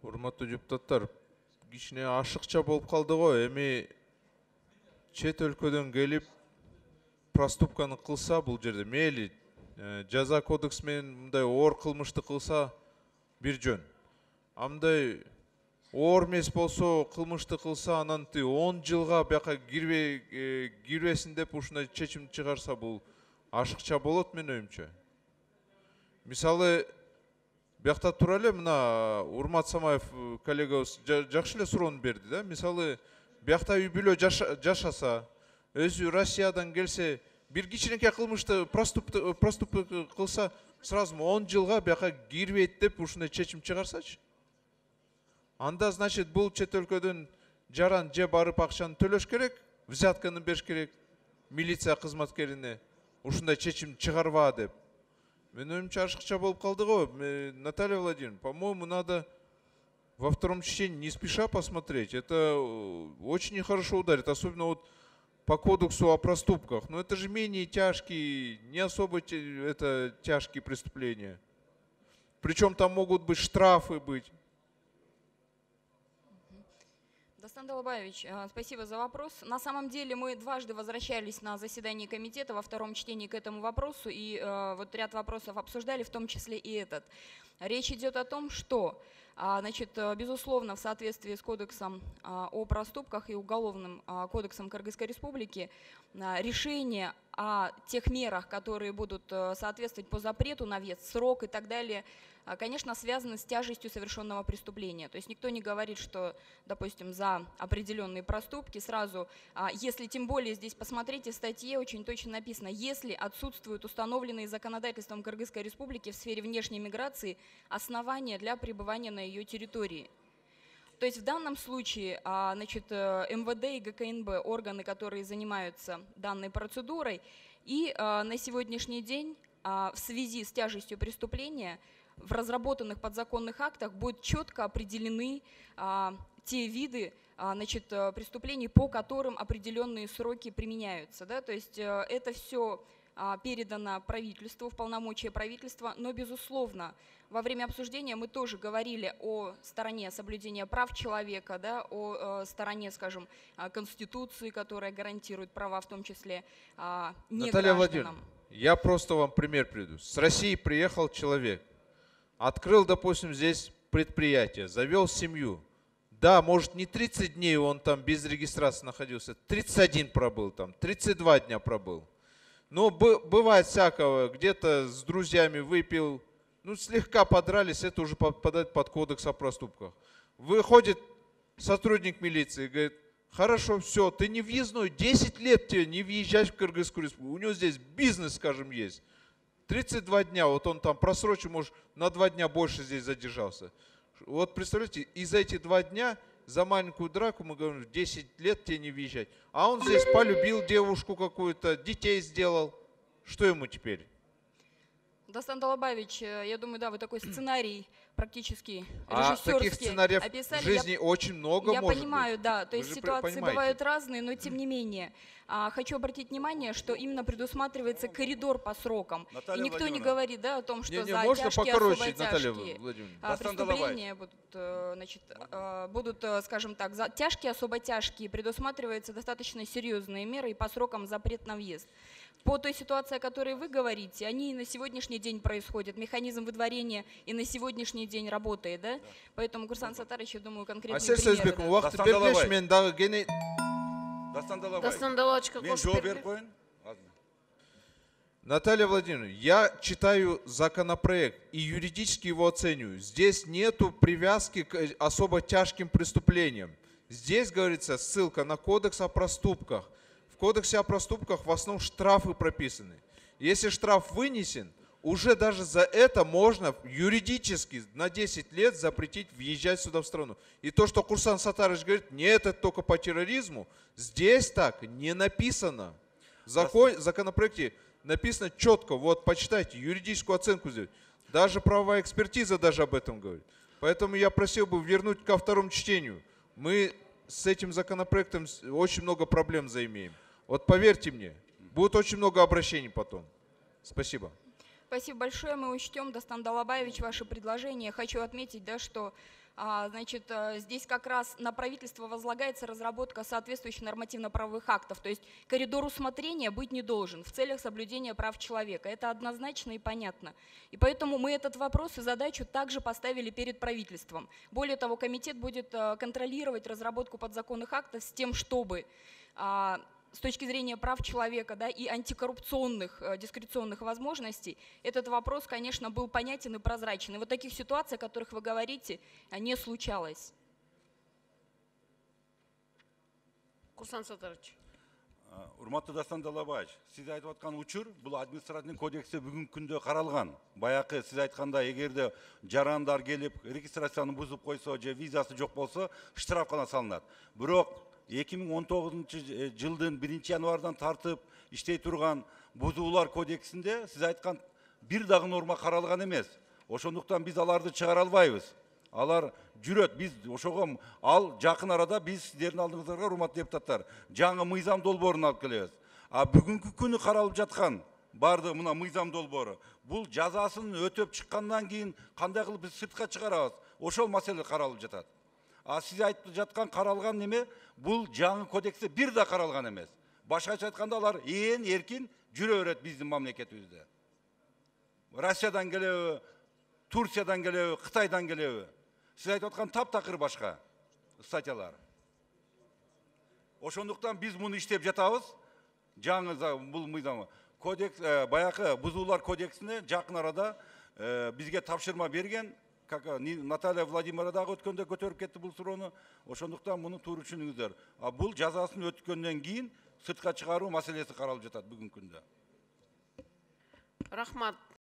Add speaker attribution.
Speaker 1: Урматтуу депутаттар, кичине ашыкча болуп калды го. Эми чет өлкөдөн келип проступканы кылса бул жерде мейли жаза кодекс менен мындай оор кылмышты кылса бир жөн. Амдай оор эмес болсо кылмышты кылса анан 10 жылга бияка кирбесин деп ушундай чечим чыгарса бул ашыкча болот менин оюмча. Мисалы биякта тура эле мына Урмат Самаев коллегабыз жакшы эле суроону берди да. Мисалы биякта үй бүлө жашаса, өзү Россиядан келсе, бир кичинекей кылмышты проступка кылса, сразу 10 жылга бияка кирбейт деп ушундай чечим чыгарсачы. Анда значит бул чет өлкөдөн жаран же барып акчаны төлөш керек, взятканы бериш керек милиция кызматкерине, ушундай чечим чыгарба деп. Менин оюмча ашыкча болуп калды го. Наталья Владимировна, по-моему, надо во втором чтении не спеша посмотреть. Это очень нехорошо ударит, особенно вот по кодексу о проступках. Но это же менее тяжкие, не особо это тяжкие преступления. Причем там могут быть штрафы быть.
Speaker 2: Дастан Далабаевич, спасибо за вопрос. На самом деле мы дважды возвращались на заседание комитета во втором чтении к этому вопросу и вот ряд вопросов обсуждали, в том числе и этот. Речь идет о том, что, значит, безусловно, в соответствии с кодексом о проступках и уголовным кодексом Кыргызской Республики решение о тех мерах, которые будут соответствовать по запрету на въезд, срок и так далее, конечно, связаны с тяжестью совершенного преступления. То есть никто не говорит, что, допустим, за определенные проступки сразу, если тем более здесь посмотрите, в статье очень точно написано, если отсутствуют установленные законодательством Кыргызской Республики в сфере внешней миграции основания для пребывания на ее территории. То есть в данном случае, значит, МВД и ГКНБ, органы, которые занимаются данной процедурой, и на сегодняшний день в связи с тяжестью преступления в разработанных подзаконных актах будут четко определены те виды, значит, преступлений, по которым определенные сроки применяются. Да? То есть это все передано правительству, в полномочия правительства, но, безусловно, во время обсуждения мы тоже говорили о стороне соблюдения прав человека, да, о стороне, скажем, Конституции, которая гарантирует права, в том числе не
Speaker 1: Наталья
Speaker 2: гражданам.
Speaker 1: Владимировна, я просто вам пример приведу. С России приехал человек, открыл, допустим, здесь предприятие, завел семью. Да, может, не 30 дней он там без регистрации находился, 31 пробыл там, 32 дня пробыл. Но бывает всякого, где-то с друзьями выпил, ну слегка подрались, это уже попадает под кодекс о проступках. Выходит сотрудник милиции и говорит, хорошо, все, ты не въездной, 10 лет тебе не въезжать в Кыргызскую республику, у него здесь бизнес, скажем, есть. 32 дня, вот он там просрочил, может, на 2 дня больше здесь задержался. Вот представляете, и за эти 2 дня за маленькую драку мы говорим, 10 лет тебе не въезжать. А он здесь полюбил девушку какую-то, детей сделал. Что ему теперь?
Speaker 2: Дастан Далабаевич, я думаю, да, вы такой сценарий практически
Speaker 1: Таких сценариев
Speaker 2: описали.
Speaker 1: В жизни очень много может быть.
Speaker 2: Я понимаю, да, то есть ситуации бывают разные, но тем не менее. Хочу обратить внимание, что именно предусматривается коридор по срокам. И никто не говорит, да, о том, что за тяжкие, особо тяжкие преступления будут, скажем так, за тяжкие, особо тяжкие предусматриваются достаточно серьезные меры и по срокам запрет на въезд. По той ситуации, о которой вы говорите, они и на сегодняшний день происходят. Механизм выдворения и на сегодняшний день работает, да? Поэтому, Курсан Сатарович, я думаю, конкретные примеры.
Speaker 3: Дастан Далабаевич,
Speaker 1: Наталья Владимировна, я читаю законопроект и юридически его оцениваю. Здесь нету привязки к особо тяжким преступлениям. Здесь говорится ссылка на кодекс о проступках. В кодексе о проступках в основном штрафы прописаны. Если штраф вынесен, уже даже за это можно юридически на 10 лет запретить въезжать сюда в страну. И то, что Курсан Сатарович говорит, нет, это только по терроризму, здесь так не написано. В законопроекте написано четко, вот почитайте, юридическую оценку сделать. Даже правовая экспертиза даже об этом говорит. Поэтому я просил бы вернуть ко второму чтению. Мы с этим законопроектом очень много проблем заимеем. Вот поверьте мне, будет очень много обращений потом. Спасибо.
Speaker 2: Спасибо большое, мы учтем, Дастан Далабаевич, ваше предложение. Хочу отметить, да, что Значит, здесь как раз на правительство возлагается разработка соответствующих нормативно-правовых актов, то есть коридор усмотрения быть не должен в целях соблюдения прав человека. Это однозначно и понятно. И поэтому мы этот вопрос и задачу также поставили перед правительством. Более того, комитет будет контролировать разработку подзаконных актов с тем, чтобы с точки зрения прав человека, да, и антикоррупционных дискреционных возможностей, этот вопрос, конечно, был понятен и прозрачен. И вот таких ситуаций, о которых вы говорите, не случалось.
Speaker 3: Курсан Сатарович.
Speaker 4: Урматтуу Дастан Далабаевич, сиз айтып аткан учур бул административдик кодексте бүгүнкү күндө каралган. Баякы сиз айткандай, эгерде жарандар келип регистрацияны бузуп койсо же визасы жок болсо, штраф гана салынат. Бирок 2019 жылдын 1-январдан тартып иштей турган бузуулар кодексинде сиз айткан бир дагы норма каралган эмес. Ошондуктан биз аларды чыгара албайбыз. Алар жүрөт. Биз ошого ал жакын арада биз сиздердин алдыңыздарга, урматтуу депутаттар, жаңы мыйзам долбоорун алып келебиз. А бүгүнкү күнү каралып жаткан барды мына мыйзам долбоору бул жазасын өтөп чыккандан кийин кандай кылып биз сыртка чыгарабыз? Ошол маселе каралып жатат. А сиз айтып жаткан каралган неме бул жаңы кодексте бир да каралган эмес. Башкача айтканда алар эркин жүрө берет биздин мамлекетибизде. Россиядан келеби, Турциядан келеби, Кытайдан келеби. Сиз айтып аткан таптакыр башка статьялар. Ошондуктан биз муну иштеп жатабыз. Жаңы бул мыйзам кодекс баякы бузуулар кодексине жакын арада бизге тапшырма берген. Как Наталья Владимировна дагы өткөндө көтөрүп кетти бул суроону. Ошондуктан муну туура түшүнүңүздөр. А бул жазасын өткөндөн кийин сыртка чыгаруу маселеси каралып жатат бүгүнкү күндө.
Speaker 3: Рахмат.